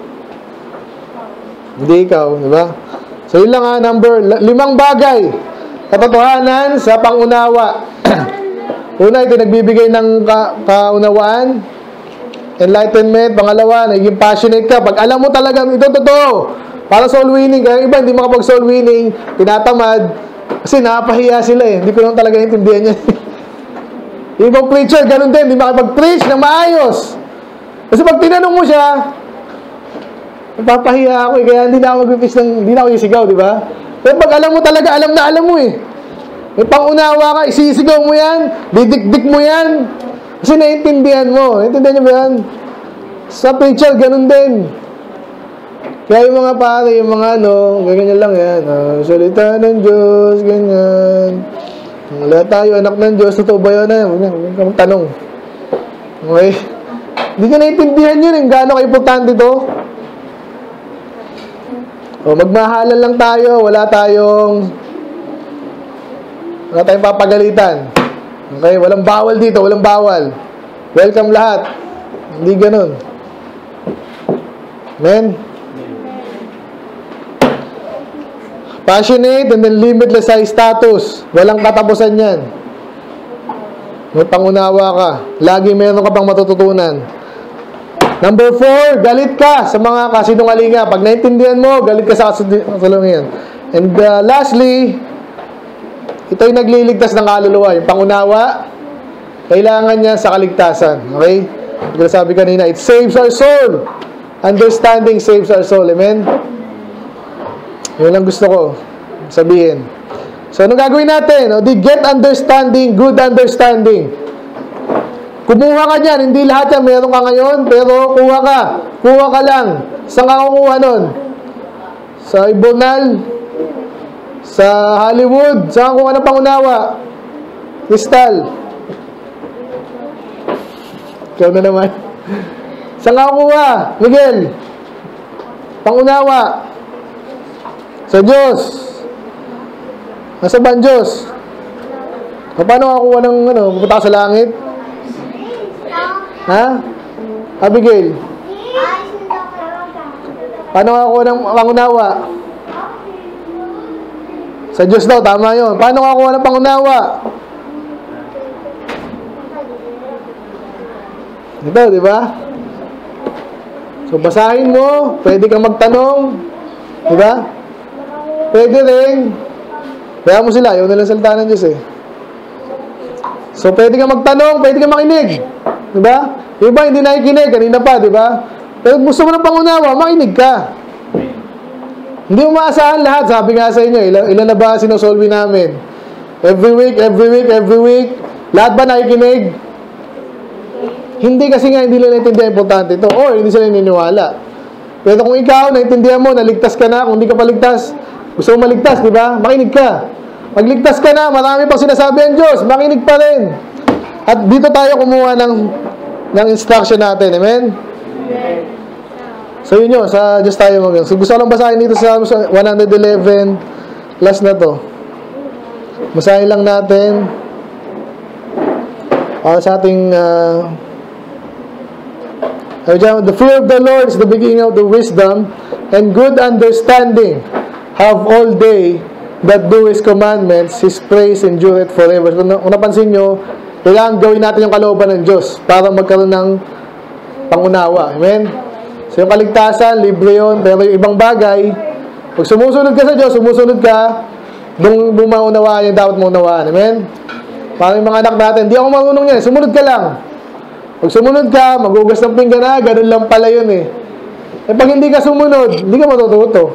Hindi ikaw, di ba? So, yun lang ha, 5 bagay. Katotohanan sa pangunawa. Una, ito nagbibigay ng kaunawaan, enlightenment. Pangalawa, naging passionate ka. Pag alam mo talaga, ito totoo. Para soul winning. Kaya iba, hindi makapag soul winning, tinatamad. Kasi napahiya sila eh. Hindi ko lang talaga intindihan yan. Yung ibang preacher, ganun din. Hindi makapag-preach ng maayos. Kasi pag tinanong mo siya, napapahiya ako eh. Kaya hindi na ako mag-preach hindi na ako isigaw, di ba? Pero pag alam mo talaga, alam na alam mo eh. May pangunawa ka, isisigaw mo yan, didikdik mo yan. Kasi naiintindihan mo. Naintindihan niyo ba yan? Sa preacher, ganun din. Kaya yung mga pare, yung mga ganyan lang yan. Salita ng Diyos, ganyan. Wala tayo, anak ng Diyos, totoo ba yun? Huwag kang tanong. Okay? Hindi ka naiintindihan yun, gaano ka-importante ito. O, magmahalan lang tayo, wala tayong papagalitan. Okay? Walang bawal dito, walang bawal. Welcome lahat. Hindi ganun. Amen? Passionate and then limitless sa status. Walang katapusan yan. May pangunawa ka. Lagi meron ka pang matututunan. Number 4, galit ka sa mga kasinungalinga. Pag naintindihan mo, galit ka sa kasinungalinga. And lastly, ito yung nagliligtas ng kaluluwa. Yung pangunawa, kailangan niya sa kaligtasan. Okay? Sabi kanina, it saves our soul. Understanding saves our soul. Amen? Yun ang gusto ko sabihin. So, anong gagawin natin? Get understanding, good understanding. Kumuha ka dyan. Hindi lahat yan meron ka ngayon, pero kuha ka. Kuha ka lang. Saan ka kukuha nun? Sa Ibonal? Sa Hollywood? Saan ka kuha ng pangunawa? Crystal? Ikaw na naman. Saan ka kuha? Miguel? Pangunawa? Sa Diyos? Nasa ba ang Diyos? Paano ka kuha ng pupunta ka sa langit? Ha? Abigail? Paano ka kuha ng pangunawa? Sa Diyos daw, tama yun. Paano ka kuha ng pangunawa? Ito, di ba? So, basahin mo. Pwede kang magtanong. Di ba? Pwede rin. Kaya mo sila. Ayaw nilang salita ng Diyos eh. So, pwede kang magtanong. Pwede kang makinig. Di ba? Yung iba hindi nakikinig. Kanina pa, di ba? Pero gusto mo ng pangunawa, makinig ka. Hindi mo maasahan lahat. Sabi nga sa inyo, ilan na ba sinusolve namin? Every week. Lahat ba nakikinig? Hindi kasi nga hindi nila naintindihan importante ito. Or hindi sila naniniwala. Pero kung ikaw, naintindihan mo, naligtas ka na. Kung hindi ka paligtas, gusto mo maligtas, di ba? Makinig ka. Pagligtas ka na, marami pang sinasabi ang Diyos. Makinig pa rin. At dito tayo kumuha ng instruction natin. Amen? So yun yun, sa Diyos tayo mag-. So gusto ko lang basahin dito sa 111. Last na to. Basahin lang natin. Sa ating the fear of the Lord is the beginning of the wisdom, and good understanding have all they that do His commandments. His praise endureth forever. So, kung napansin nyo, kailangan gawin natin yung kalooban ng Diyos para magkaroon ng pangunawa. Amen? So yung kaligtasan, libre yun. Pero yung ibang bagay, pag sumusunod ka sa Diyos, sumusunod ka, doon bumaunawaan yung dapat maunawaan. Amen? Parang yung mga anak natin, di ako marunong yan, sumunod ka lang. Pag sumunod ka, magugas ng pinggan na, ganun lang pala yun eh. Eh pag hindi ka sumunod, hindi ka matututo.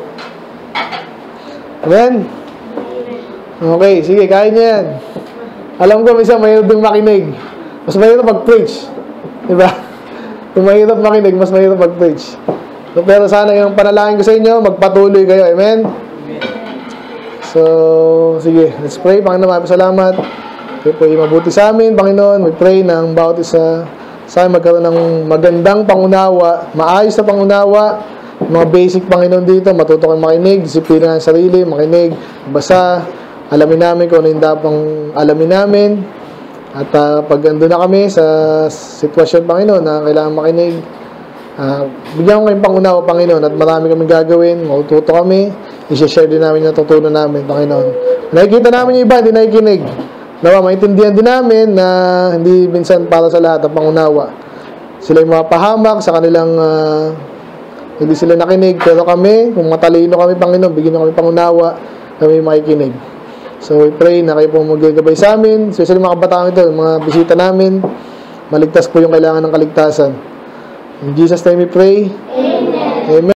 Amen? Okay, sige, kaya niya yan. Alam ko, minsan mahirap din makinig. Mas mahirap mag-preach. Diba? Kung mahirap makinig, mas mahirap mag-preach. So, pero sana yung panalangin ko sa inyo, magpatuloy kayo. Amen? So, sige, let's pray. Panginoon, maraming salamat. Kayo po yung mabuti sa amin, Panginoon. We pray ng bawat isa sa amin magkaroon ng magandang pangunawa, maayos na pangunawa, mga basic, Panginoon, dito, matuto kang makinig, disiplina ng sarili, makinig, basa, alamin namin kung ano yung dapang alamin namin. At pag ando na kami sa sitwasyon, Panginoon, na kailangan makinig, bigyan ko kayong pangunawa, Panginoon, at marami kaming gagawin, matututo kami, i-share din namin yung natutunan namin, Panginoon. Nakikita namin yung iba, hindi nakikinig. Nawa, maintindihan din namin na hindi minsan para sa lahat ang pangunawa. Sila yung mapahamak sa kanilang hindi sila nakinig, pero kami, kung matalino kami, Panginoon, bigyan nyo kami pangunawa, kami makikinig. So we pray na kayo po magagabay sa amin, especially mga kabataan ito, mga bisita namin, maligtas po yung kailangan ng kaligtasan. In Jesus' name we pray. Amen. Amen.